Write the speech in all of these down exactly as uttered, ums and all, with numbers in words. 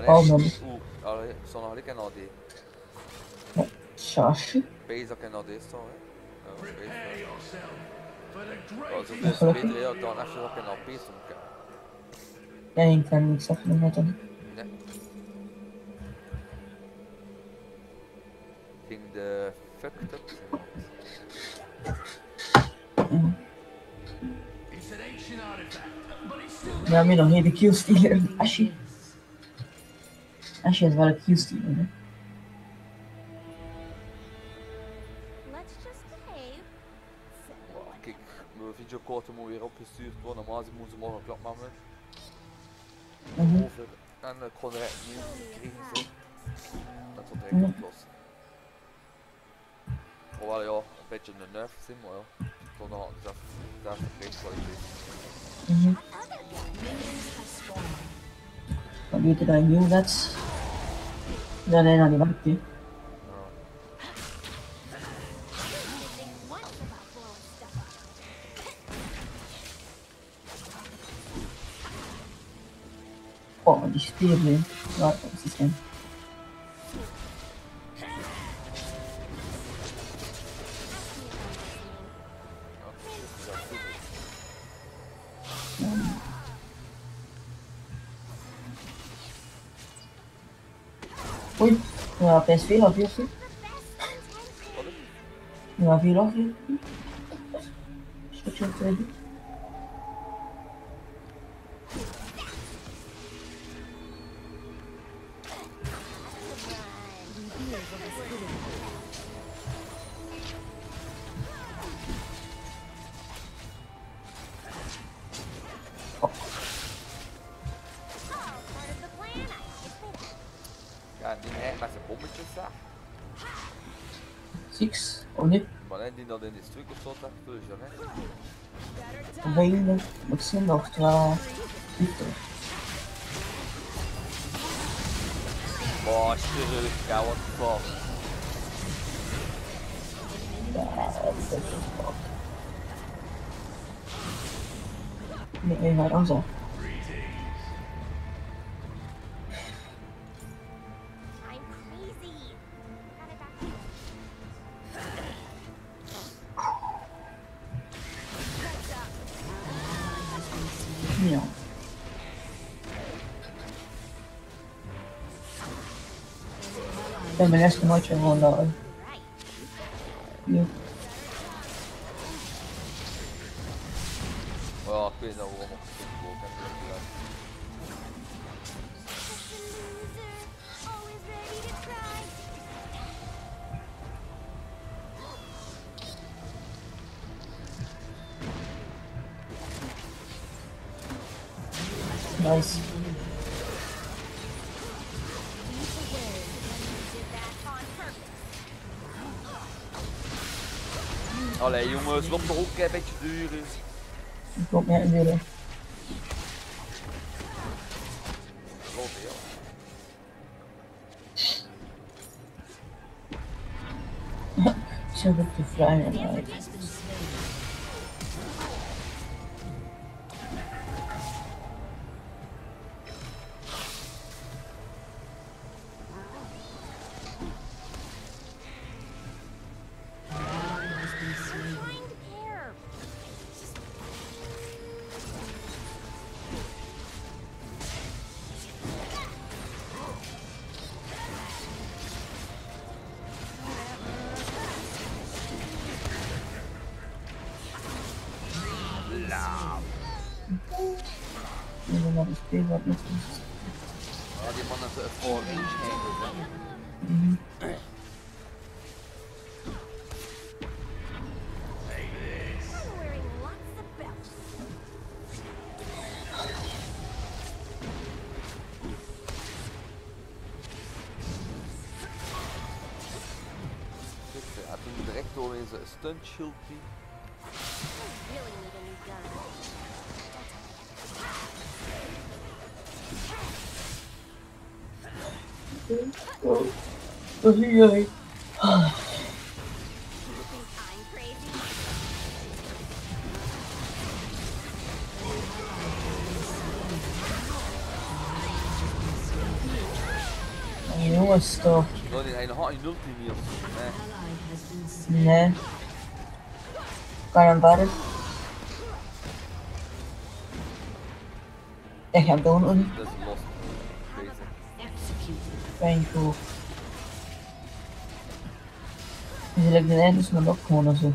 Oh, Uh, allora, sono lì che no di. Shush. Pesa che no di sto, eh. No, pesa. Also, Ja, dus gelukkig. beter ja, dan even ook nog pesa om kan. Ja, ik kan niks afnemen met hem. Nee. Ging de fucked up zijn. Ja, meer nog hele Q-stealer. Asje. Asje is wel een Q-stealer, hè. Maar kijk, mijn videokaart moet weer opgestuurd worden. Normaal moeten ze morgen klap maken. Mhm. Over. En ik kon direct nieuw krijgen ze. Dat wordt direct Mhm. oplossen. Hoewel ja, een beetje een nerf zijn, maar ja. Toch nog dezelfde prijskwaliteit. Mhm. Dan weet je dat je nieuw zet. Dan hij naar die werkt, hè. Ja. Oh, die speer, hè. Ja, dat is hem. Ja, dit is wel goed. Oei. Ja, P S V had hier, hè. Wat is? Ja, vier af, hè. Switch op tweede. Ja, die echt met zijn bommetjes zeg. Six. Oh, nee. Maar nee, die dat in die stukken stond, dat doe je hè. Weinig. Moet zijn nog twaalf. Victor. Boah, serieus, ja, what the fuck. Ja, dat is echt een fuck. Nee, maar dan zo. Ja. Ik ben mijn eerste matje gewoon daar. Ja. Ja, ik weet nou waarom ik het ook heb gedaan. Nice. Allee jongens, loopt toch ook een beetje duur. Ik kom meer in de Loopt ja. Zo goed te vrijen. Maar... Ik ben naar de speel wat nog is. Ja, die man heeft een voor eentje heen. Mhm. Ja, toen direct door in zijn stunt shieldje. Oh, wat zie jij? Jongens toch. No, nee, hij had een ulti niet of zo. Nee. Nee. Kan je hem verder? Ik ga hem doen. Dat is los. Bezig. Painful. Dus ik de eindjes maar ook gewoon zo.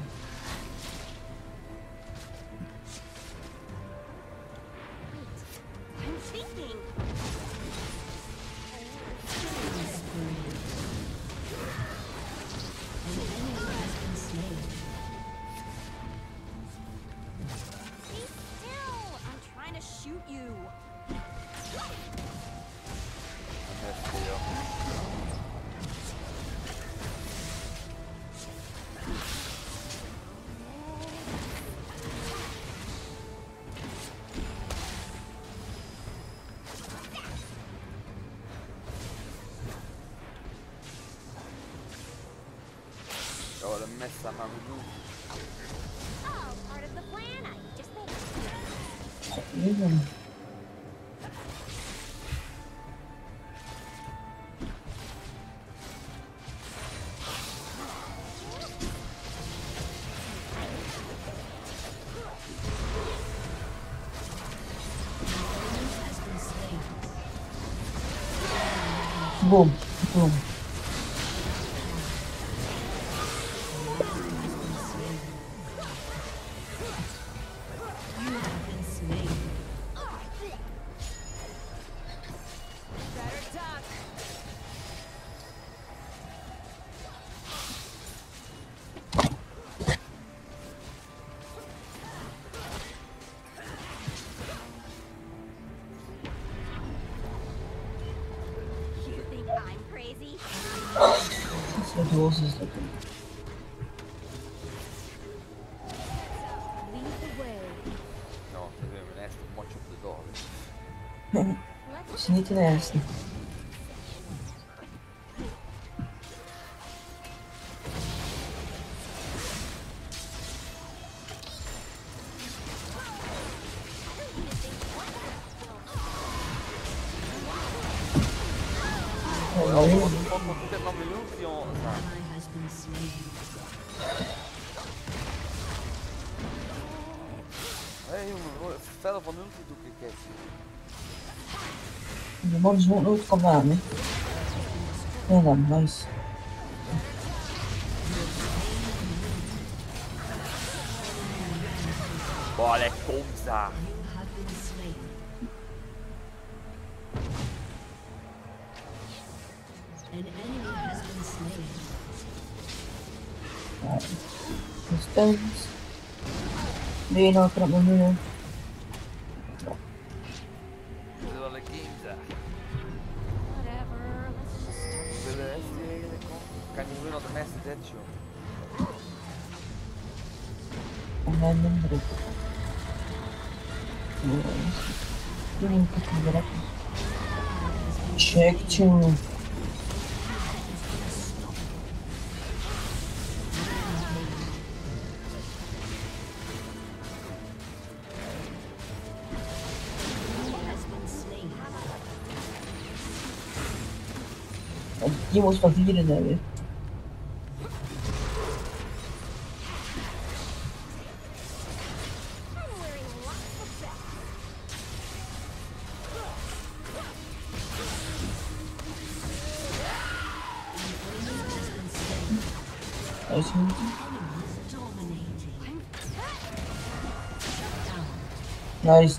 Oh, de mess aan mijn doen. Even. Boom, boom. Wat los is dat? Nou, dat is weer mijn eerste match op de dag. Dat is niet de eerste. Wat moet dit nou miljoen voor zijn? Hé jongen, verder van ulti doe ik het. De man is gewoon nooit kan aan, hè? Ja, dan, nice. Boah, der komt daar. Stones. Ben je nou op mijn muur? Dit is wel een game daar. Wil de S D eigenlijk komen? Kan je gewoon op de meeste dead show? En dan minder ik. Doe niet goed direct. Check tune. Je moest van vieren hebben. Nice.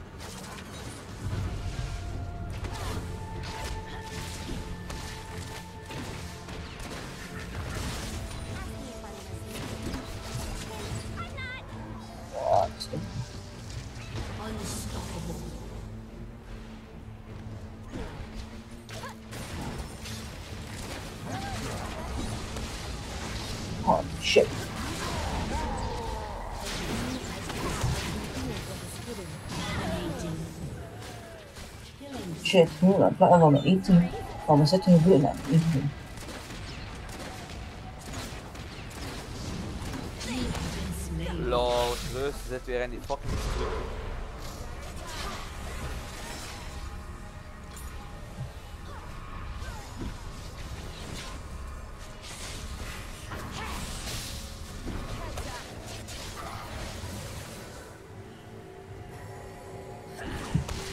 Oh shit. Shit, nu dat plakken van mijn eten. Van mijn zitten gebeurt naar eten. Lol, Reus zit weer in die fucking stuk.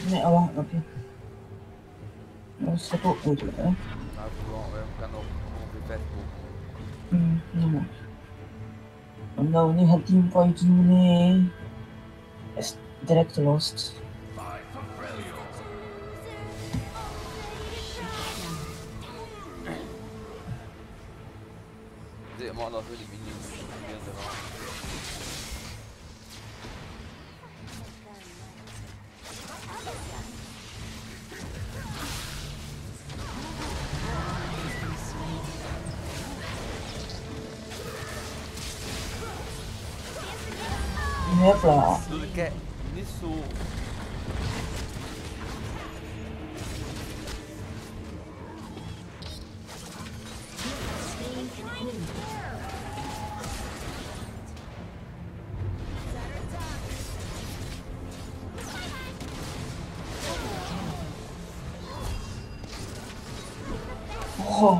Nee, oh wacht nog even. Dat is het ook natuurlijk, hè. Nou, gewoon, we gaan op ongeveer vet op. Hmm, ja. Omdat we nu gaan teamfights doen, nee. Is direct lost. Dit man, dat wil ik niet doen. Hopla. Dus ik heb niet zo... Oh.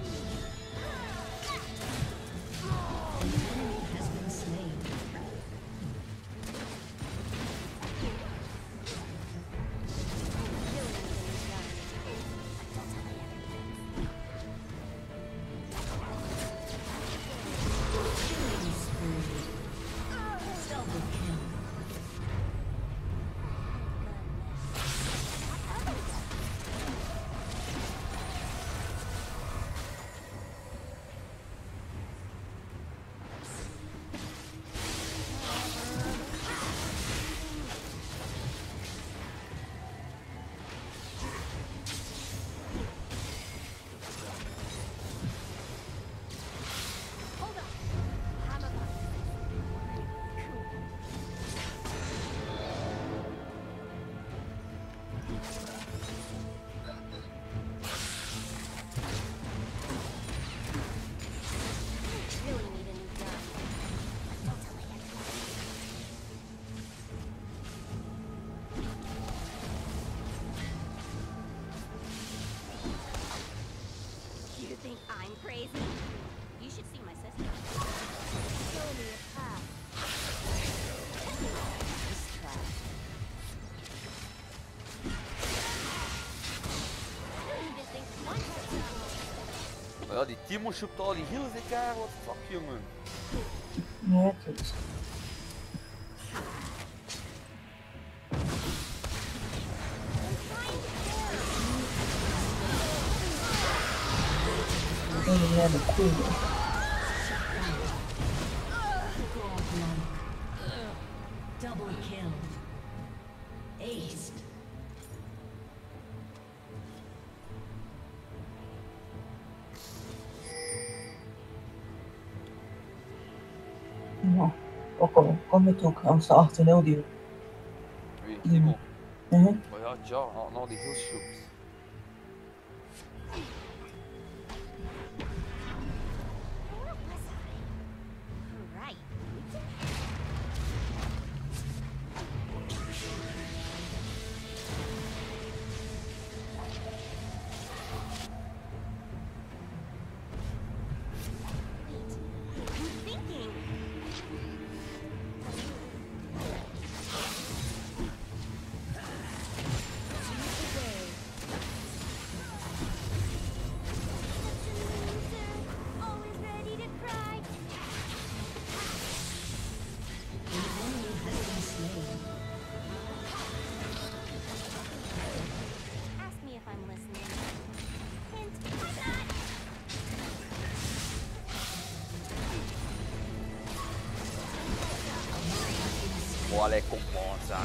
Ja, die Timo shopt al die heals in elkaar, wat fuck jongen. Ja, goed. Oh, ja, de cool. Double kill. Aced. Ja, ook al kom je ook aan de achter nul die. Wie, Timo? Mhm. Maar ja, ja, al nou die heals shopt. Olha com moça.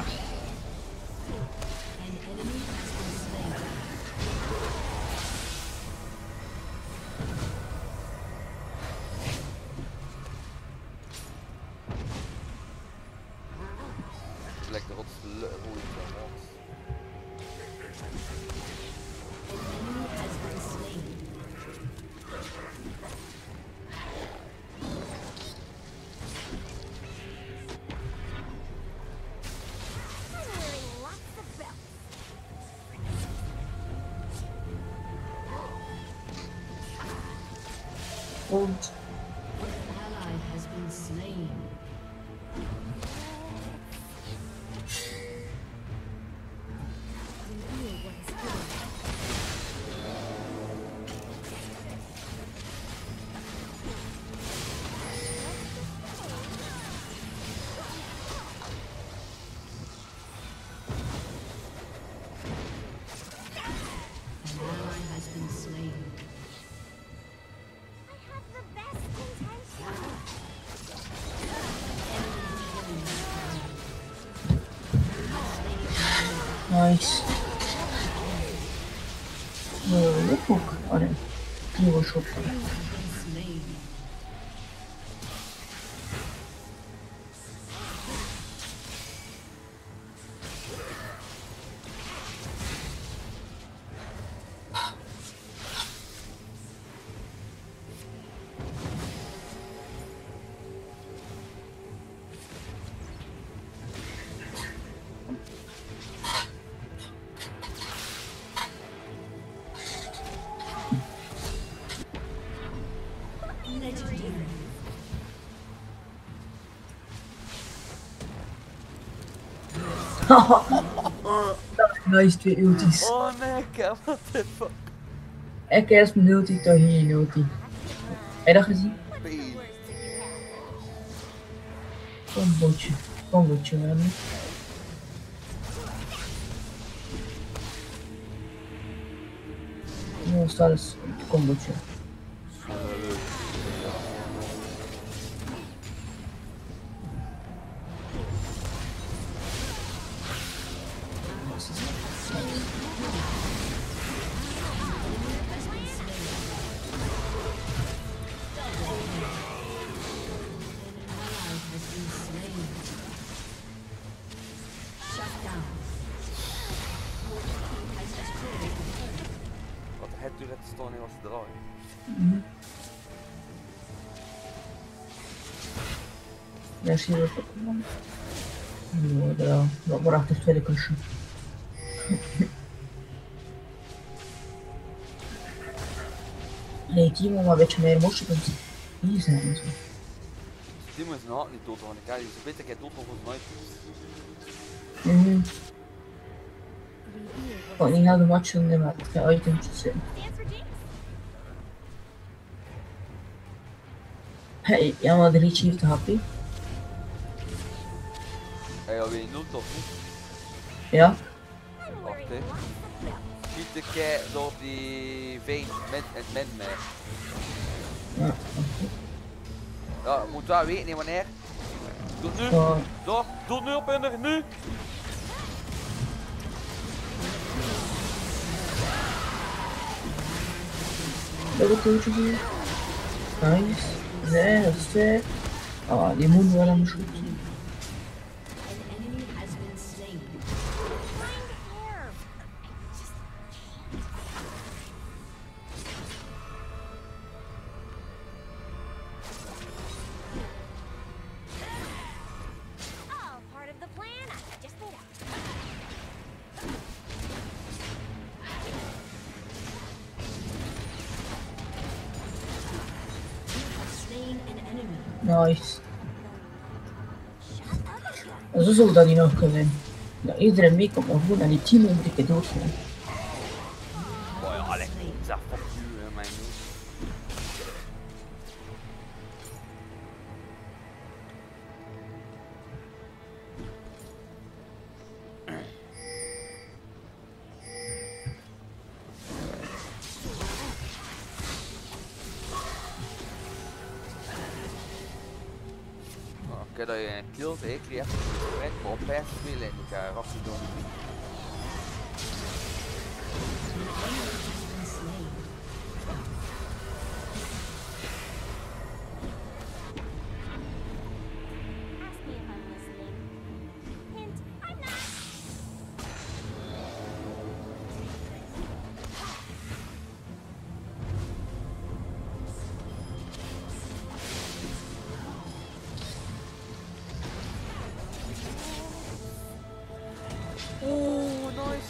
Lekker op de roei van ons. Und Ally has been slain. Nice. Uh, look, look. Oh nee, die was op. Been slain. Legendary. Nice, twee ulties. Oh nee, Cam, what the fuck? Ik eerst mijn ulti, toch hier een ulti. Heb je dat gezien? Pain. Combotje. Combotje, man. Nu staat het combotje. Wat het turret stond niet was te draaien. Ja, zie je dat ook? Ja, daar. Wat maar achter het tweede kastje. Nee, Timo, maar een beetje meer motion kunt hier zijn en zo. Timo is nou niet dood, want ik kan je zo beter jij dood nog ons nooit. Mhm. Oh, niet heel de match en maar het gaat items zijn. Hey, ja, maar de reach heeft de happy. Hé, ja, weet je nul toch niet? Ja? Wacht hè. Schiet de kei door die veen met het men mee. Ja. Ja, moet wel weten niet wanneer. Doe het nu. Oh, Door, doe het nu op in er, nu. double coach hier. Nice. Nee, dat is twee. Ah, die moet wel aan de schut. An enemy has been slain. All part of the plan I just laid out. Slain an enemy. Nice. Zo zou dat niet nog kunnen. Dat iedereen meekomt, maar gewoon aan die team moet ik het doodgaan. Oh ja, Alex, zeg fuck you, hè, mijn nieuws. Oké, dat je een kill ik kreeg een op vijf spelen en ik ga rapje doen. Ask me if I'm listening. Hint, I'm not. Oeh, nice.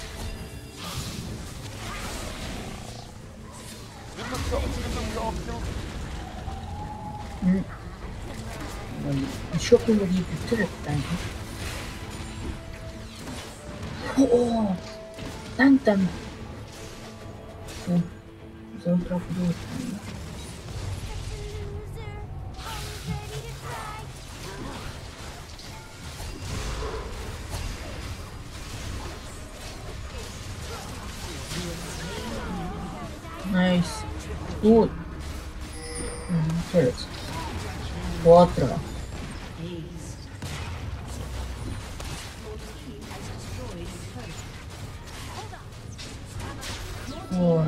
Nu moet ik zo, nu moet ik zo afkill. Hm. Die shopping moet hier terug, denk ik. Oh, oh. Dank dan. Zo, zo trap ik door. Nice. Good. Mm, turret. Quattro. Ace. Your team has destroyed a turret. Oh.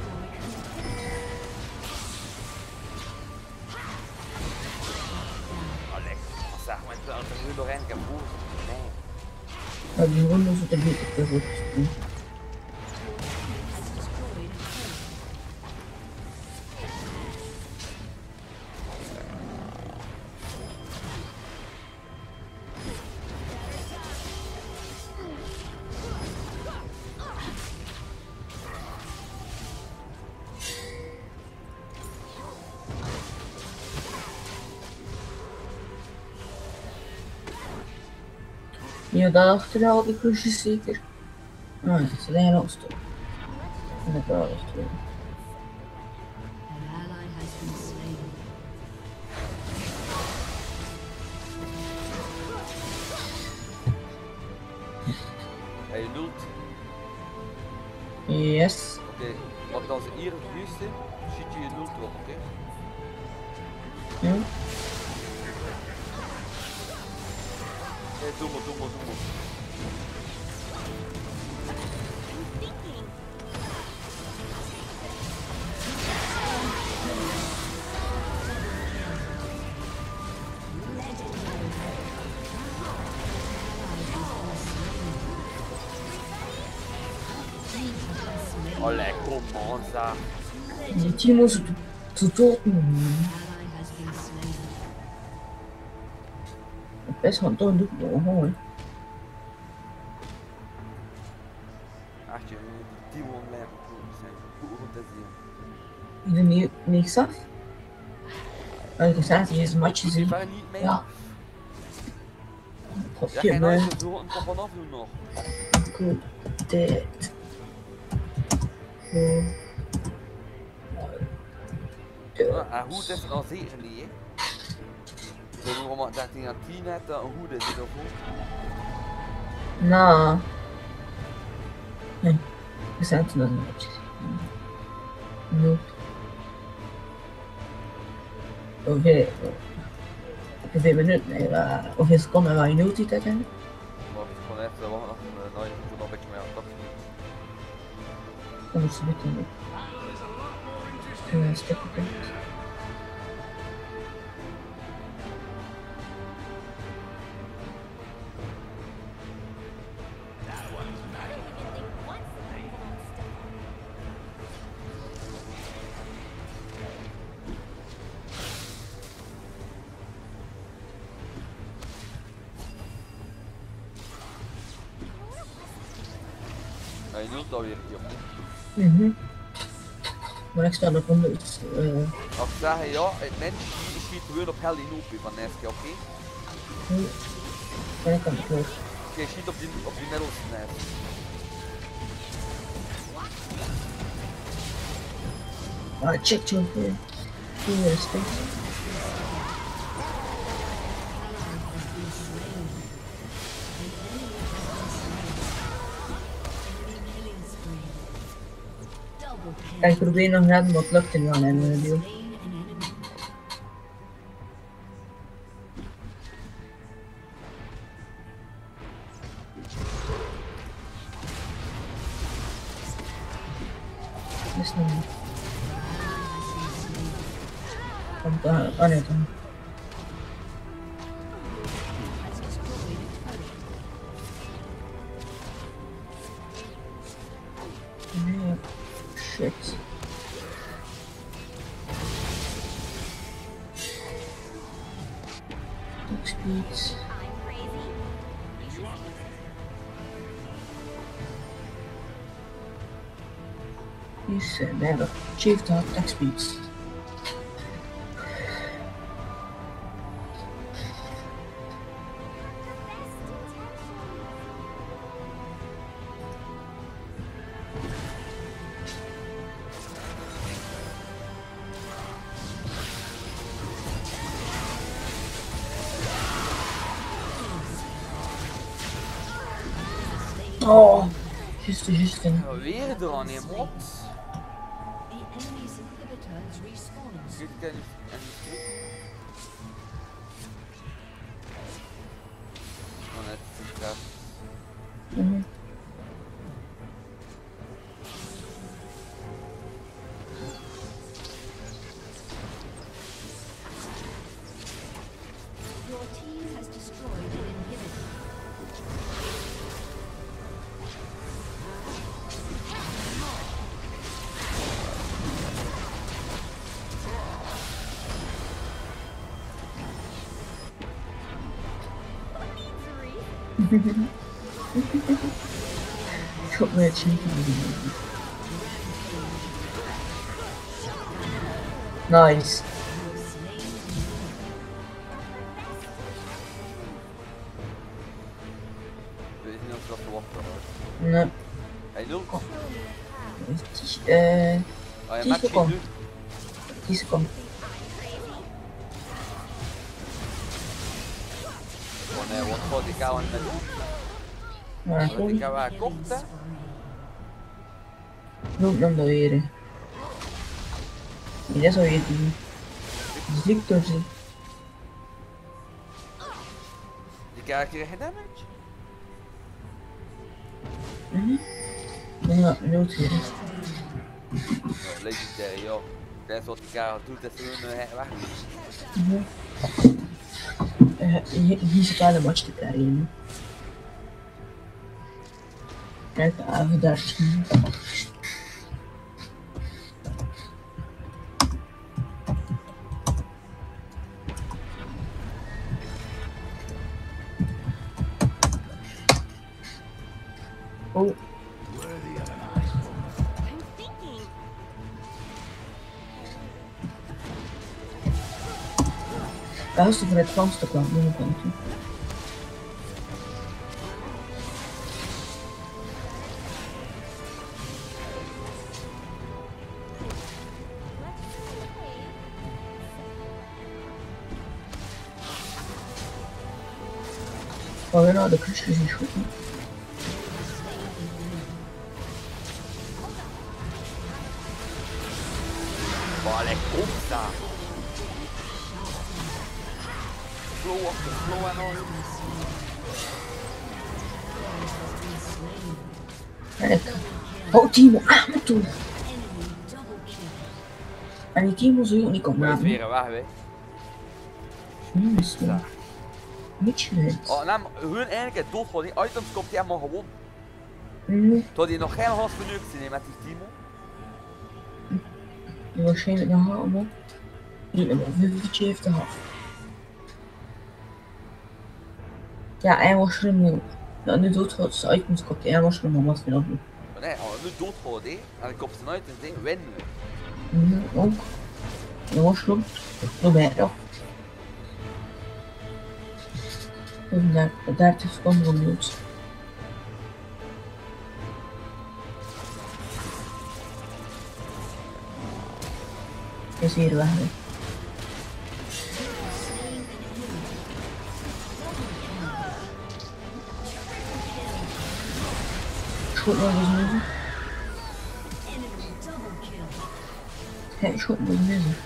Allee, zeg maar, ik ben er nu doorheen, ik heb boos. Nee. Maar die ronde zit er niet op de goed. Ja, daarachter al die klusjes zeker. Ah, het is alleen nog stuk. En ik wel achter. An ally has been slain. Hij lult. Yes. Oké, okay. Want als hier het vuurste, schiet je je lult erop, oké? Okay? Ja. Hey, doe maar, doe maar, doe maar. Allee, kom man, zeg. Die team was te dood. Ally has been slain. Best wel dood doet nog hoor. Echt je, die Demon Man zijn goed om te zien. Je niet niks af? Maar ik zei dat je een matje Ik zien. ben niet mee. Ja. Ja, Godje, geen maar. nooit zo een kop vanaf doen nog. Goed. Dit. Goed. Ja, en goed is het al zeker niet, hè. Ze doen allemaal dertien aan tien net, een hoed is het ook goed. Nou. Nee. We zijn toen nog een matje. Nope. Hoeveel, hoeveel minuten, nee, waar, hoeveel seconden waar je nul die tijd hebben? Maar het is gewoon echt, we wachten nog een nou, je moet er nog een beetje mee aan tachtig minuten. Dan moet ze dit doen. Toen een stukje komt. Ja, je doet het alweer hier op. Mhm. Maar ik sta nog onder iets. Uh, Als ik zeg, ja, het mens schiet, schiet gewoon op hel in op van Neske, oké? nu ben ik aan de kleur. Oké, okay, schiet op die, op die middelste nest. Ah, check je over. Hier is het. Kijk, ik probeer nog net wat lukt er wel in de deal. Is nog niet. Komt daar, oh nee, dan. Nee, shit. Top speeds. Is uh, nee, dat achieved had attack speeds. Oh, juist, juist. Ja, weer er aan een mot. The enemy's inhibitor is respawning. Schiet ik en en die Oh net, het is Mhm. Çok net şey gibi. Nice. Ik weet niet of dat verwacht was. Nee. Hij lult. Oh, Eh, je Die maakt is geen ook doen. tien seconden. Oh nee, wat gaat die kou aan het doen? Maar Wat die goed, kou aan kocht, hè? noem hem dan weer. Nee, dat zou je doen. Victor zie. Die kou kreeg geen damage. Mhm. Ja, nood weer. Ja, legendary, joh. Dat is wat die kou doet, dat ze hun uh, weg. Mhm. Eh, hier hier zit alle match te carryen. Kijk, de avond daar is niet. Oh, I'm thinking. daar is de voor het Frans te kwam, nu komt hij. Oh, nou, de kruisje is niet goed. Hè? Maar hij komt daar. Flow achter flow en al. En ik. Oh, Timo, ah, me toe. En die Timo zou je ook niet komen Hij is maken. weer een weg, hè. Hmm, is wel. Niet slecht. Oh, en dan, hun eigenlijk het dood van die items komt hij helemaal gewoon. Mhm. Tot hij nog geen has vernukt zijn met die Timo. Waarschijnlijk nog allemaal. Niet meer vijfentje heeft gehad. Ja, en was er een. Ja, nu doet het zijn items kopt en was er een wat we nog doen. Maar nee, als we nu dood gaan, hè. En dan komt zijn items, hè, winnen we. Mhm, ook. En was er nog beter. dertig seconden opnieuws. Is hier weg. Hè. Schot nog eens missen. Kijk, schot nog eens missen.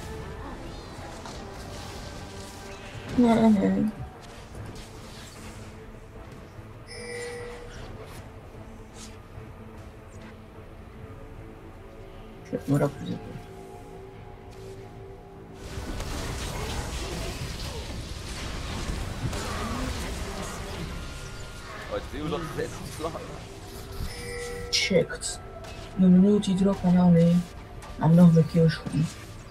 Nee, nee. Zet maar op zitten. Oh, het is heel dat ze zitten slaan. Checked. Ik ben benieuwd die drop en alleen. En nog een keer schoon.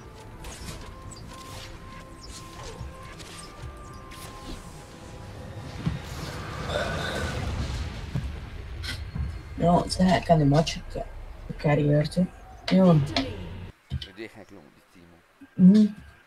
Ja, het is kan de match carrière. Ja. Ik deed geen klomp, die Timo. Mhm.